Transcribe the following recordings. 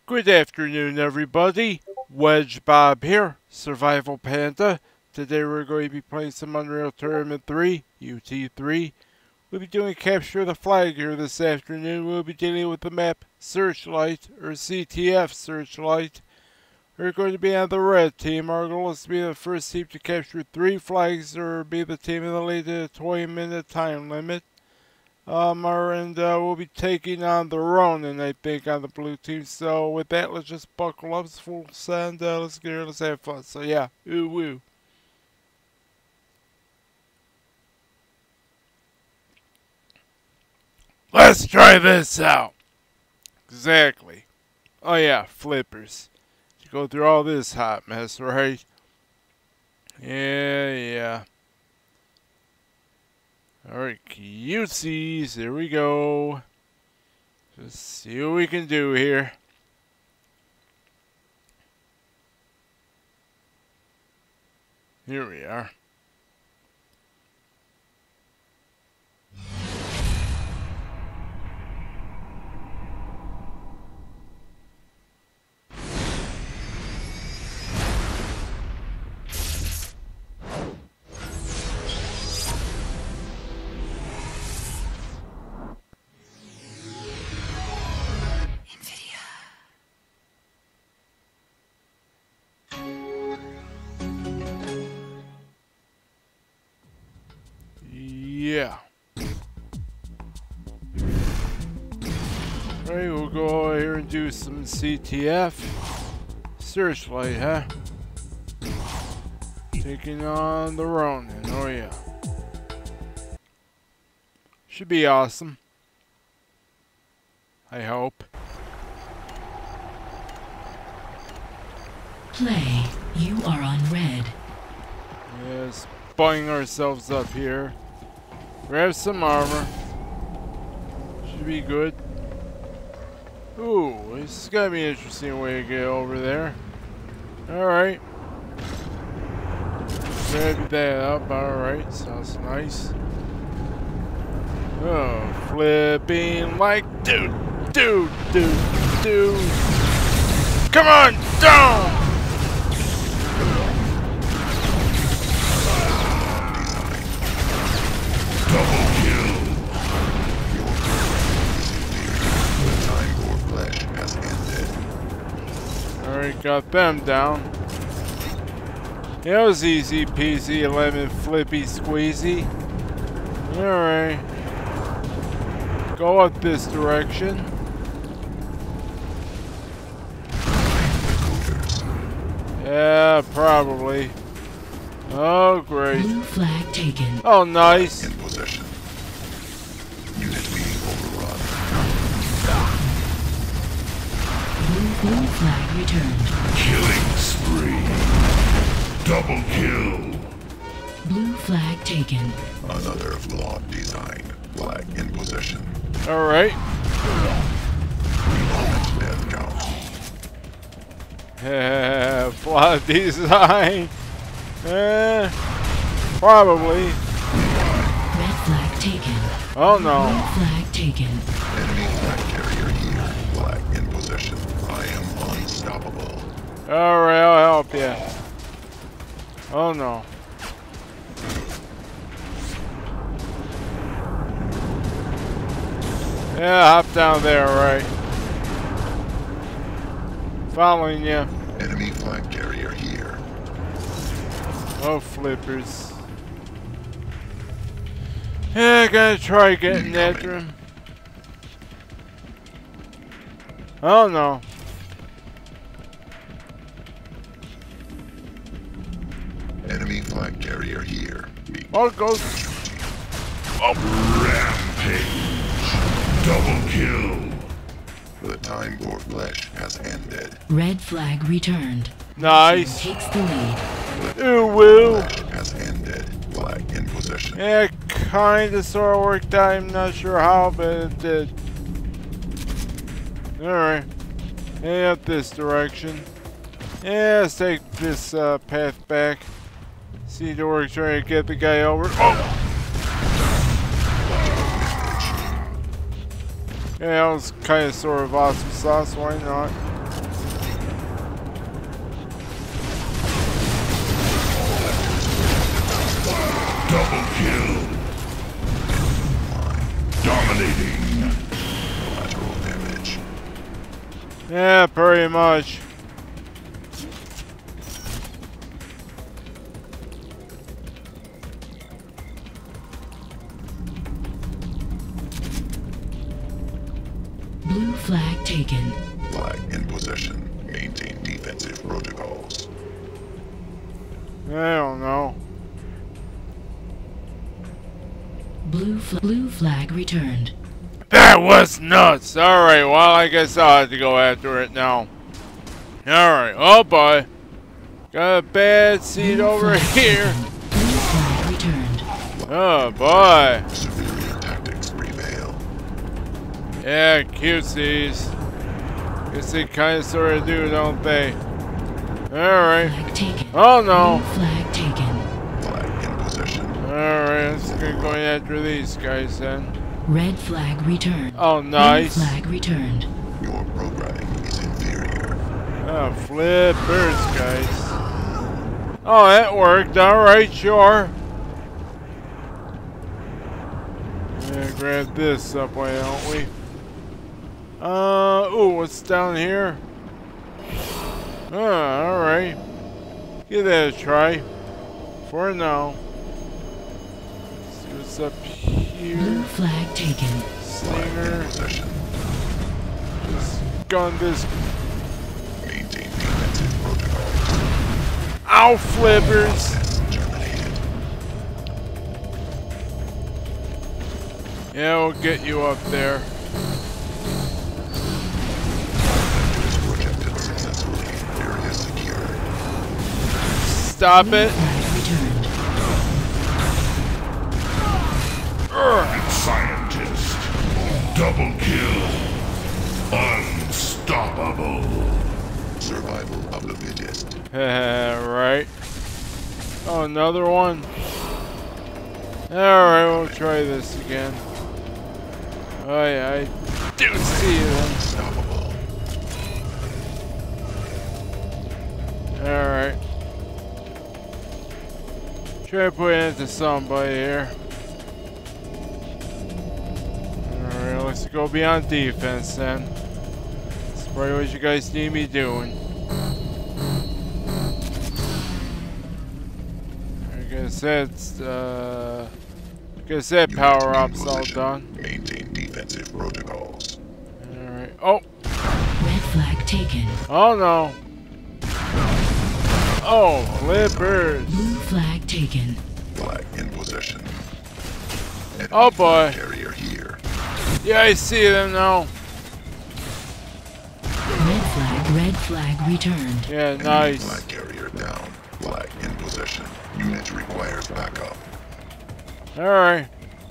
Good afternoon, everybody. Wedge Bob here, Survival Panda. Today we're going to be playing some Unreal Tournament 3, UT3. We'll be doing Capture the Flag here this afternoon. We'll be dealing with the map Searchlight, or CTF Searchlight. We're going to be on the red team. Our goal is to be the first team to capture 3 flags, or be the team in the lead at a 20-minute time limit. We'll be taking on the Ronin, I think, on the blue team. So with that, let's just buckle up, it's full send, let's get here, let's have fun. So yeah, ooh woo. Let's try this out. Exactly. Oh yeah, flippers. You go through all this hot mess, right? Yeah. Alright, cutesies, here we go. Just see what we can do here. Here we are. Yeah. Alright, we'll go over here and do some CTF. Searchlight, huh? Taking on the Ronin, oh yeah. Should be awesome. I hope. Play, you are on red. Yes, buying ourselves up here. Grab some armor. Should be good. Ooh, this is gonna be an interesting way to get over there. Alright. Grab that up, alright, sounds nice. Oh, flipping like dude. Come on, down! Alright, got them down. It was easy peasy, lemon flippy squeezy. Alright. Go up this direction. Yeah, probably. Oh, great. Blue flag taken. Oh, nice. In possession. Unit being overrun. Blue flag returned. Killing spree. Double kill. Blue flag taken. Another flawed design. Flag in possession. Alright. Death count. Flawed design. Probably. Red flag taken. Oh no. Blue flag taken. Enemy flag carrier here. Flag in possession. I am unstoppable. Alright, I'll help you. Oh no. Yeah, hop down there, right. Following you. Enemy flag carrier here. Oh, flippers. Yeah, I gotta try getting after him. Oh no. Enemy flag carrier here. Oh, go. Oh. Rampage. Double kill. The time for flesh has ended. Red flag returned. Nice. Takes the lead. Ooh, woo. Flesh has ended. Flag in possession. Yeah, kinda sorta worked out. I'm not sure how, but it did. Alright. Head up this direction. Yeah, let's take this path back. See the work trying to get the guy over. Oh! Yeah, that was kind of sort of awesome sauce. Why not? Double kill. Dominating. Collateral damage. Yeah, pretty much. Blue flag taken. Flag in possession. Maintain defensive protocols. I don't know. Blue flag returned. That was nuts. Alright, well, I guess I'll have to go after it now. Alright, oh boy. Got a bad seat over here. Blue flag returned. Oh boy. Superior tactics prevail. Yeah, cutesies. Guess they kind of sort of do, don't they? Alright. Flag taken. Oh no. Blue flag taken. Flag in possession. Alright, let's get going after these guys then. Red flag returned. Oh, nice. Blue flag returned. Your programming is inferior. Oh, flippers, guys. Oh, that worked. Alright, sure. Yeah, grab this subway, don't we? Ooh, what's down here? Alright. Give that a try. For now. Let's see what's up here. Blue flag taken. Flag in Slinger. possession. Just gun this. Maintain defensive protocols. Ow, flippers. Assets terminated. Yeah, we'll get you up there. Vectors projected successfully. Area secure. Stop Blue it. flag returned. Scientist. Double kill. Unstoppable. Survival of the fittest. Right. Oh, another one. Alright, we'll try this again. Oh yeah, I do see them. Unstoppable. Alright. Try to put it into somebody here. Alright, let's go beyond defense then. That's probably what you guys need me doing. I guess that power up's all done. Maintain defensive protocols. Alright. Oh! Red flag taken. Oh no! Oh, flippers! Blue flag taken. Flag in possession. Enemy Oh boy! carrier here. Yeah, I see them now. Red flag returned. Yeah, Enemy nice. flag carrier down. Flag in possession. Unit requires backup. Alright.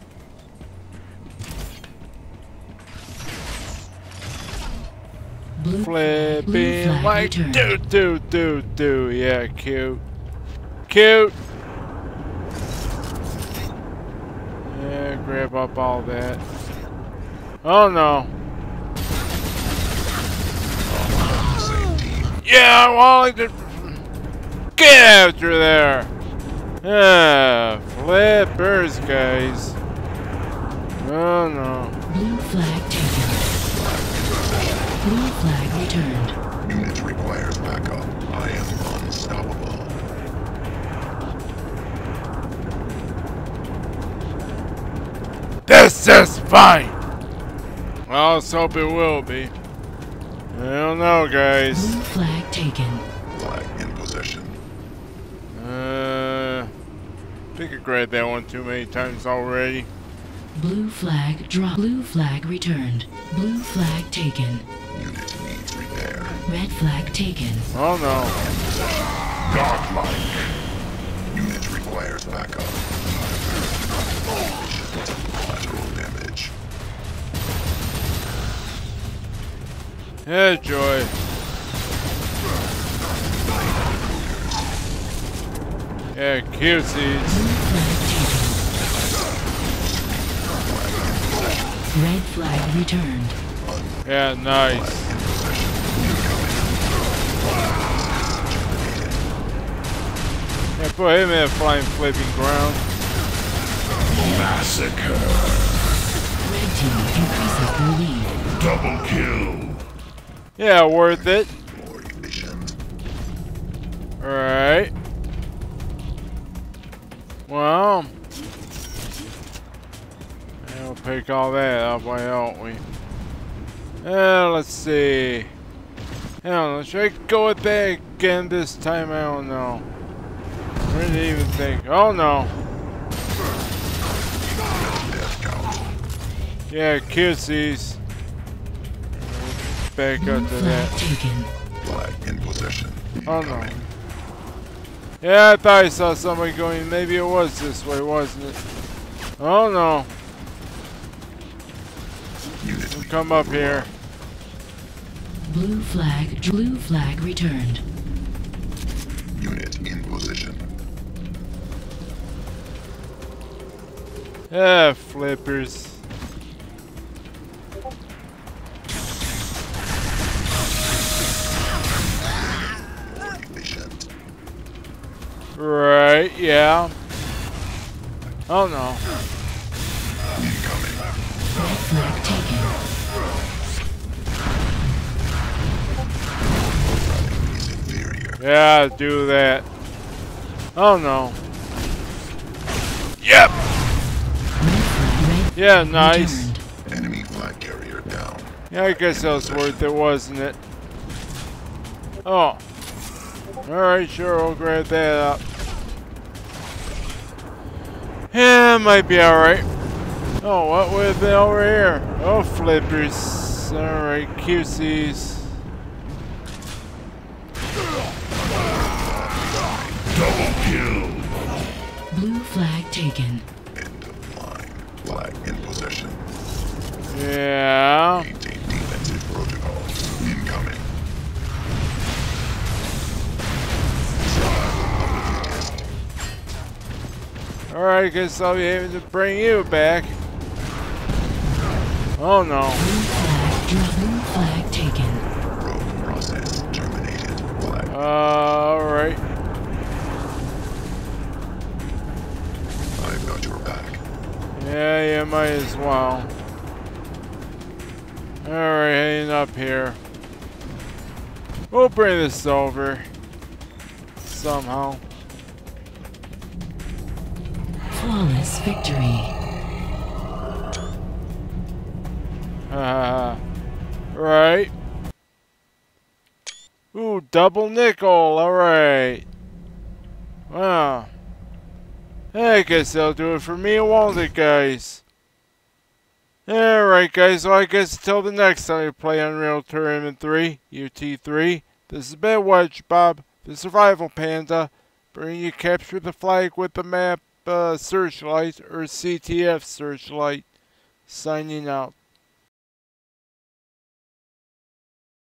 Blue Flipping flag like returned. do. Yeah, cute. Cute! Yeah, grab up all that. Oh no. Same team. Yeah, well, I did. Get after there! Yeah, flippers, guys. Oh no. Blue flag taken. Blue flag returned. Unit requires backup. I am unstoppable. This is fine! Well, let's hope it will be. I don't know, guys. Blue flag taken. Flag in possession. I think I grabbed that one too many times already. Blue flag drop. Blue flag returned. Blue flag taken. Unit needs repair. Red flag taken. Oh no. Godlike. Unit requires backup. Collateral damage. Yeah, joy. Yeah, cutesies. Blue flag taken. Red flag returned. Yeah, nice. Yeah, put him in a flying flipping ground. Massacre. Red team increases their lead. Double kill. Yeah, worth it. More efficient. Alright. Well, we'll pick all that up, why don't we? Let's see. I don't know, should I go with that again this time? I don't know. I didn't even think. Oh no. Death count. Yeah, cutsies. Back Blue up to flag that. taken. Flag in possession. Oh no. Incoming. Yeah, I thought I saw somebody going. Maybe it was this way, wasn't it? Oh no. Unit We'll come up here. Blue flag returned. Unit in position. Ah, flippers. More efficient. Right, yeah. Oh no. Incoming. Red flag taken. Routing is inferior. Yeah, do that. Oh no. Yep. Red Yeah, nice. returned. Enemy flag carrier down. Yeah, I guess that was worth it, wasn't it? Oh. Alright, sure, we'll grab that up. Yeah, might be alright. Oh, what would have been over here? Oh, flippers. Alright, QCs. Double kill. Blue flag taken. End of line. Flag in possession. Yeah. Maintain defensive protocol. Incoming. Alright, guess I'll be able to bring you back. Oh no. Blue flag taken. Probe process terminated. Flag. Alright. I've got your back. Yeah, you might as well. Alright, heading up here. We'll bring this over. Somehow. Flawless victory. Right. Ooh, double nickel. Alright. Wow. I guess that'll do it for me, won't it, guys? Alright, guys. So I guess until the next time we play Unreal Tournament 3, UT3, this has been Wedge Bob, the Survival Panda, bringing you Capture the Flag with the map Searchlight, or CTF Searchlight, signing out.